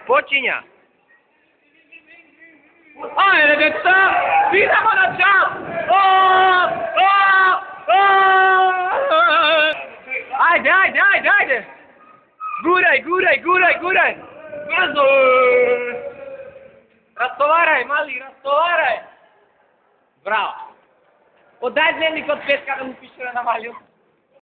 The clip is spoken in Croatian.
Počinja. Ajde, djeca! Idemo na čas! Ajde! Guraj! Brzo! Rastovaraj, mali, rastovaraj! Bravo! Odaj dnevnik od petka da mu piše na navalju.